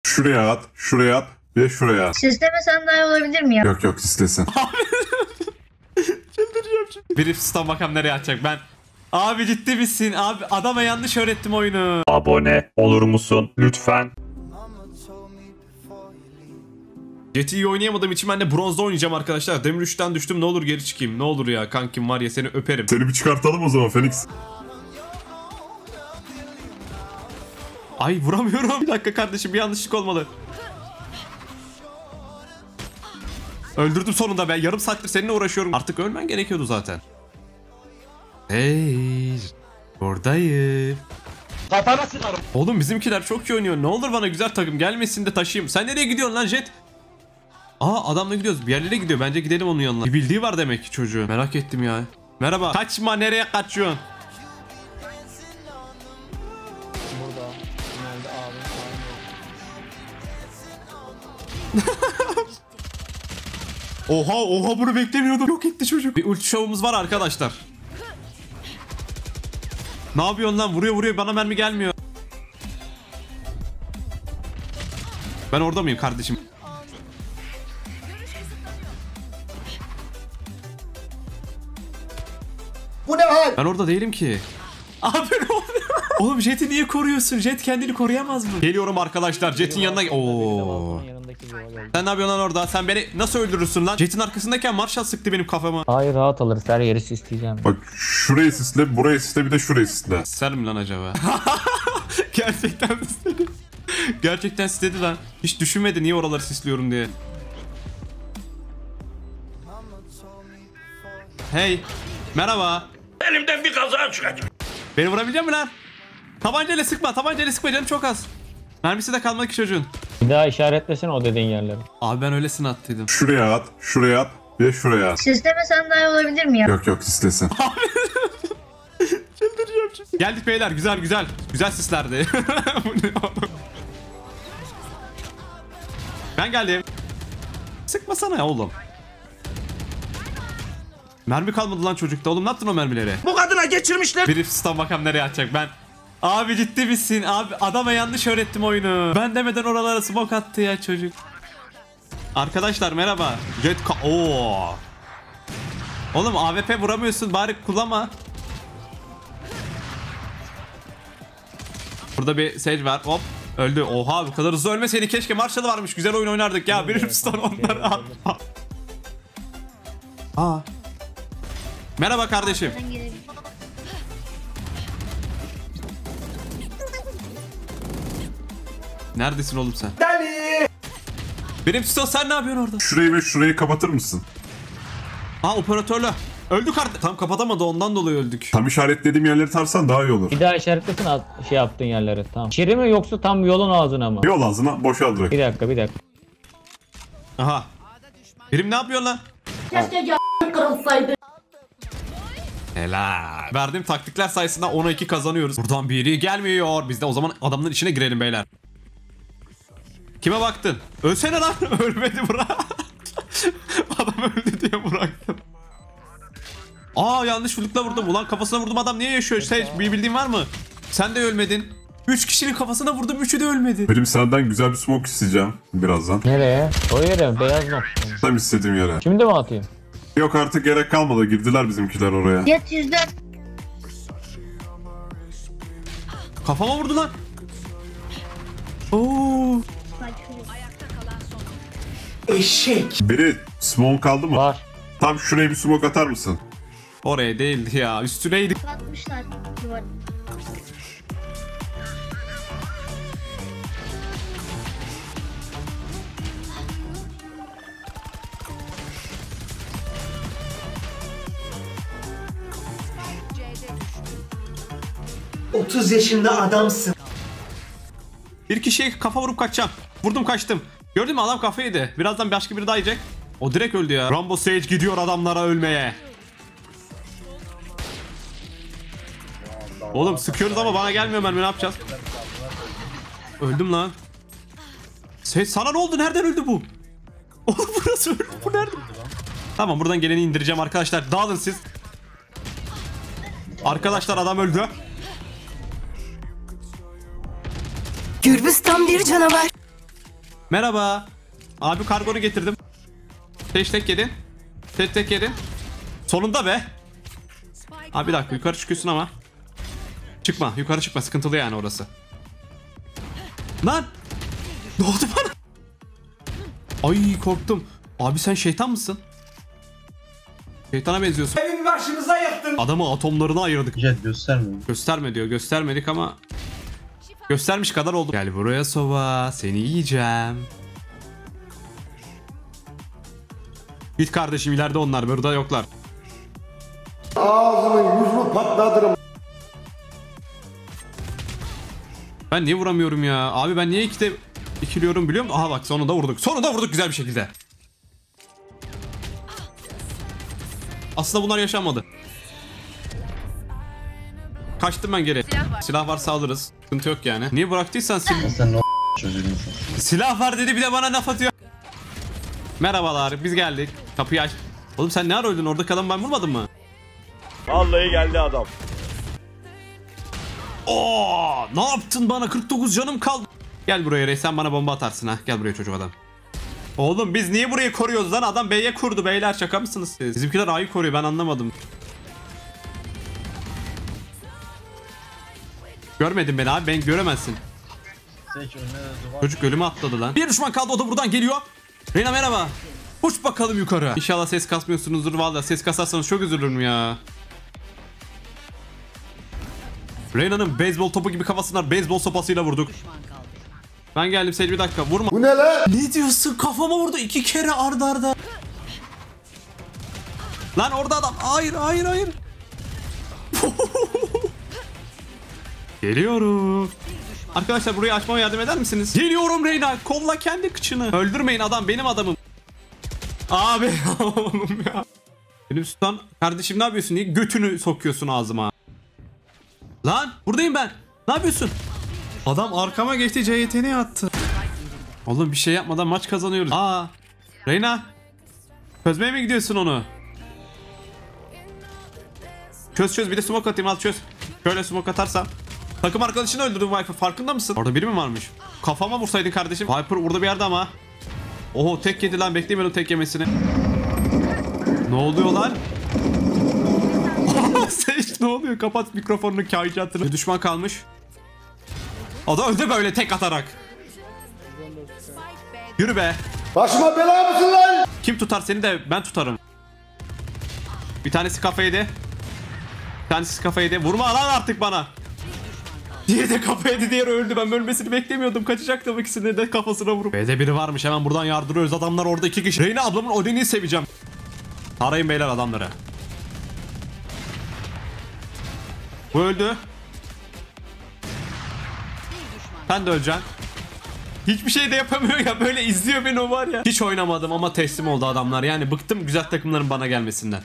Şuraya at, şuraya at, bir de şuraya at. Sistemesen daha iyi olabilir mi ya? Yok yok istesin. Çıldıracağım şimdi. Biri fistan bakalım nereye atacak ben. Abi ciddi misin? Abi adama yanlış öğrettim oyunu. Abone olur musun? Lütfen. Jet'i iyi oynayamadığım için ben de bronzda oynayacağım arkadaşlar. Demir 3'ten düştüm, ne olur geri çıkayım. Ne olur ya kankim var ya, seni öperim. Seni bir çıkartalım o zaman Phoenix. Ay vuramıyorum. Bir dakika kardeşim, bir yanlışlık olmalı. Öldürdüm sonunda ben. Yarım saattir seninle uğraşıyorum. Artık ölmen gerekiyordu zaten. Hey, buradayım. Kafana sıkarım. Oğlum bizimkiler çok iyi oynuyor. Ne olur bana güzel takım gelmesin de taşıyayım. Sen nereye gidiyorsun lan Jet? Aa, adamla gidiyoruz. Bir yerlere gidiyor. Bence gidelim onun yanına. Bir bildiği var demek ki çocuğun. Merak ettim ya. Merhaba. Kaçma, nereye kaçıyorsun? Burada. Nerede abi? Oha bunu beklemiyordum. Yok etti çocuk. Bir ulti şovumuz var arkadaşlar. Ne yapıyorsun lan? Vuruyor bana mermi gelmiyor. Ben orada mıyım kardeşim? Bu ne hal? Ben orada değilim ki. Abi ne oluyor? Oğlum Jet'i niye koruyorsun? Jet kendini koruyamaz mı? Geliyorum arkadaşlar. Jet'in yanına... Oo. Yanındaki bir olay. Sen ne yapıyorsun lan orada? Sen beni nasıl öldürürsün lan? Jet'in arkasındayken Marshall sıktı benim kafama. Hayır, rahat alırız, her yeri sisleyeceğim. Bak şurayı sisle, burayı sisle, bir de şurayı sisle. Ser mi lan acaba? Gerçekten istedi. Gerçekten istedi lan. Hiç düşünmedi niye oraları sisliyorum diye. Hey. Merhaba. Elimden bir kaza çıkacak. Beni vurabilecek misin lan? Tabancayla sıkma canım çok az. Mermisi de kalmadı ki çocuğun. Bir daha işaretlesene o dediğin yerleri. Abi ben öylesine attıydım. Şuraya at, şuraya at, bir de şuraya at. Sistemesen daha iyi olabilir mi ya? Yok yok istesin. Çıldıracağım şimdi. Geldik beyler, güzel. Güzel sislerdi. Bu ne oğlum? Ben geldim. Sıkmasana ya oğlum. Mermi kalmadı lan çocukta. Oğlum ne yaptın o mermileri? Bu kadına geçirmişler. Biri fistan bakalım nereye atacak ben. Abi ciddi misin? Abi adama yanlış öğrettim oyunu. Ben demeden oralara smoke attı ya çocuk. Arkadaşlar merhaba. Jet Oo. Oğlum AWP vuramıyorsun, bari kullanma. Burada bir Sage var. Hop. Öldü. Oha, bu kadar hızlı ölmeseydi keşke. Marshall varmış. Güzel oyun oynardık ya. Bir fistan onları at. Aa. Merhaba kardeşim. Neredesin oğlum sen? Benim Sisto, sen ne yapıyorsun orada? Şurayı ve şurayı kapatır mısın? Aa, operatörle. Öldük artık. Tam kapatamadı, ondan dolayı öldük. Tam işaretlediğim yerleri tarsan daha iyi olur. Bir daha işaretlesin şey yaptığın yerleri. Tamam. İçeri mi yoksa tam yolun ağzına mı? Yol ağzına boşalt direkt. Bir dakika. Aha. Birim ne yapıyor lan? Helal. Verdiğim taktikler sayesinde 10'a 2 kazanıyoruz. Buradan biri gelmiyor. Biz de o zaman adamların içine girelim beyler. Kime baktın? Ölsene lan. Ölmedi bırak. Adam öldü diye bıraktım. Aa, yanlış vurdukla vurdum. Ulan kafasına vurdum, adam niye yaşıyor? Bir bildiğin var mı? Sen de ölmedin. 3 kişinin kafasına vurdum, 3'ü de ölmedi. Benim senden güzel bir smoke isteyeceğim birazdan. Nereye? O yere mi? Beyaz nokta. Tam istediğim yere. Şimdi mi atayım? Yok artık gerek kalmadı, girdiler bizimkiler oraya. Jet %. Kafama vurdu lan. Oo. Biri smoke kaldı mı? Var. Tam şuraya bir smoke atar mısın? Oraya değildi ya. Üstüneydik. Atmışlar duvar. Yaşında adamsın. Bir kişiye kafa vurup kaçacağım. Vurdum kaçtım. Gördün mü, adam kafayı yedi. Birazdan başka biri daha yiyecek. O direkt öldü ya. Rambo Sage gidiyor adamlara ölmeye. Oğlum sıkıyoruz ama bana gelmiyor mermi, ne yapacağız? Öldüm lan. Sage sana ne oldu? Nereden öldü bu? Oğlum burası öldü. Bu nerede? Tamam, buradan geleni indireceğim arkadaşlar. Dağılın siz. Arkadaşlar adam öldü. Gürbüz tam bir canavar. Merhaba. Abi kargonu getirdim. Tek yedin. Tek yedin. Sonunda be. Abi bir dakika yukarı çıkıyorsun ama. Çıkma yukarı çıkma, sıkıntılı yani orası. Lan. Ne oldu bana? Ay korktum. Abi sen şeytan mısın? Şeytana benziyorsun. Evin başımıza yıktın. Adamı atomlarına ayırdık. Jet göstermiyor. Gösterme diyor. Göstermedik ama göstermiş kadar oldu. Gel buraya Sova. Seni yiyeceğim. Git kardeşim, ileride onlar. Burada yoklar. Ağzını yüzünü patlatırım. Ben niye vuramıyorum ya? Abi ben niye ikiliyorum biliyor musun? Aha bak sonunda vurduk. Sonunda vurduk güzel bir şekilde. Aslında bunlar yaşanmadı. Kaçtım ben geri. Silah varsa alırız. Sıkıntı yok yani. Niye bıraktıysan Sen ne çocuğun. silah var dedi, bir de bana laf atıyor. Merhabalar, biz geldik. Kapıyı aç. Oğlum sen ne ara öldün? Oradaki adamı ben vurmadım mı? Vallahi geldi adam. Oo, ne yaptın bana? 49 canım kaldı. Gel buraya Rey, sen bana bomba atarsın ha. Gel buraya çocuk adam. Oğlum biz niye burayı koruyoruz lan? Adam B'ye kurdu beyler, şaka mısınız siz? Bizimkiler A'yı koruyor, ben anlamadım. Görmedin beni abi, ben göremezsin. Çocuk ölüme atladı lan. Bir düşman kaldı, o da buradan geliyor. Reyna merhaba. Uç bakalım yukarı. İnşallah ses kasmıyorsunuzdur, vallahi ses kasarsanız çok üzülürüm ya. Reyna'nın beyzbol topu gibi kafasına beyzbol sopasıyla vurduk. Ben geldim Seyit, bir dakika vurma. Bu ne lan? Ne diyorsun? Kafama vurdu 2 kere arda arda. Lan orada adam. Hayır. Geliyorum. Arkadaşlar burayı açmama yardım eder misiniz? Geliyorum Reyna. Kolla kendi kıçını. Öldürmeyin, adam benim adamım. Abi oğlum ya. Benim sultan kardeşim, ne yapıyorsun? Niye götünü sokuyorsun ağzıma? Lan buradayım ben. Ne yapıyorsun? Adam arkama geçti, CYT'ni attı. Oğlum bir şey yapmadan maç kazanıyoruz. Aa, Reyna. Çözmeye mi gidiyorsun onu? Çöz bir de smoke atayım, al çöz. Şöyle smoke atarsam. Takım arkadaşını öldürdüm Viper, farkında mısın? Orada biri mi varmış? Kafama vursaydın kardeşim. Viper burada bir yerde ama. Oho tek yedi lan, beklemiyordum tek yemesini. Ne oluyor lan? Sage ne oluyor? Kapat mikrofonunu, kainatını. Bir düşman kalmış. O da öldü böyle tek atarak. Yürü be. Başıma bela mısın lan? Kim tutar seni de ben tutarım. Bir tanesi kafaydı. Bir tanesi kafaydı. Vurma lan artık bana. Diğeri de kafaydı, diğeri öldü. Ben ölmesini beklemiyordum. Kaçacaktım, ikisini de kafasına vurup. B'de biri varmış, hemen buradan yardırıyoruz. Adamlar orada 2 kişi. Reyna ablamın Odin'i seveceğim. Arayın beyler adamları. Bu öldü. Sen de öleceksin. Hiçbir şey de yapamıyor ya, böyle izliyor beni o var ya. Hiç oynamadım ama teslim oldu adamlar. Yani bıktım güzel takımların bana gelmesinden.